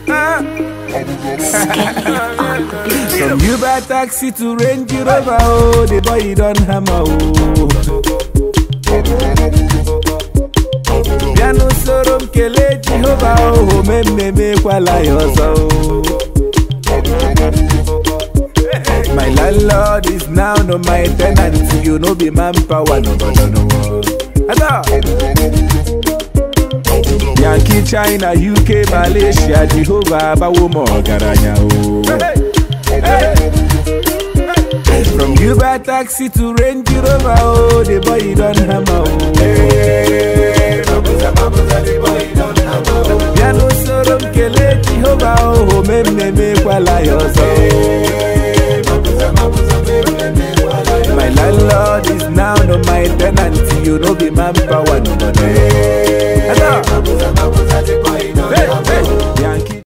From Uber taxi to Range Rover, oh, the boy he don't hammer, oh. Piano sorom kele Jehovah, oh, me kwala yoso. My landlord is now no my tenant, you know be manpower, no. Yankee, China, UK, Malaysia, Jehovah, Bawomo, Garanya, oh. From Uber taxi to Range Rover, oh, the boy he don't hammer, oh. Piano sorom kele Jehovah, oh, me kwala yoso. My landlord is now no my tenant, you know be manpower, no.